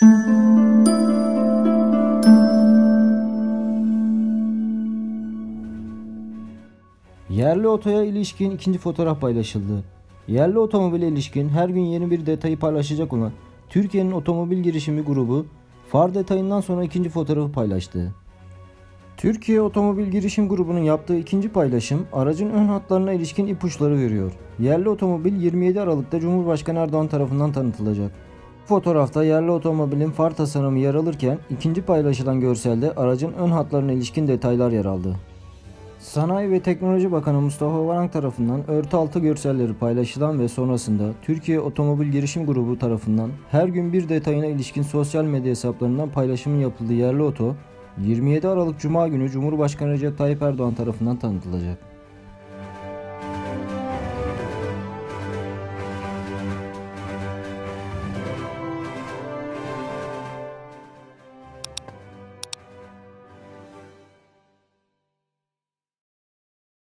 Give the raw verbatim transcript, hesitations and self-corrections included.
Yerli otoya ilişkin ikinci fotoğraf paylaşıldı. Yerli otomobile ilişkin her gün yeni bir detayı paylaşacak olan Türkiye'nin otomobil girişimi grubu, far detayından sonra ikinci fotoğrafı paylaştı. Türkiye Otomobil Girişim Grubu'nun yaptığı ikinci paylaşım, aracın ön hatlarına ilişkin ipuçları veriyor. Yerli otomobil yirmi yedi Aralık'ta Cumhurbaşkanı Erdoğan tarafından tanıtılacak. Bu fotoğrafta yerli otomobilin far tasarımı yer alırken, ikinci paylaşılan görselde aracın ön hatlarına ilişkin detaylar yer aldı. Sanayi ve Teknoloji Bakanı Mustafa Varank tarafından örtü altı görselleri paylaşılan ve sonrasında Türkiye Otomobil Girişim Grubu tarafından her gün bir detayına ilişkin sosyal medya hesaplarından paylaşımın yapıldığı yerli oto, yirmi yedi Aralık Cuma günü Cumhurbaşkanı Recep Tayyip Erdoğan tarafından tanıtılacak.